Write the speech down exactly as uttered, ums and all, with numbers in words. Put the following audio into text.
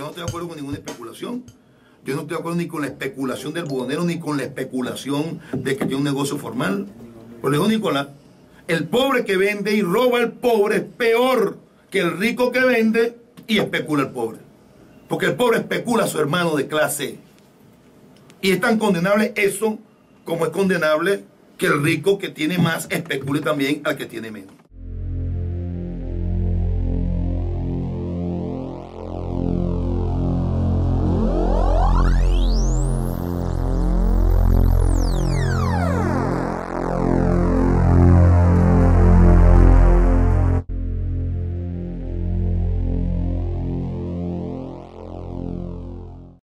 yo no estoy de acuerdo con ninguna especulación. Yo no estoy de acuerdo ni con la especulación del buhonero, ni con la especulación de que tiene un negocio formal. Por lo digo, Nicolás, el pobre que vende y roba al pobre es peor que el rico que vende y especula al pobre. Porque el pobre especula a su hermano de clase. Y es tan condenable eso como es condenable que el rico que tiene más especule también al que tiene menos.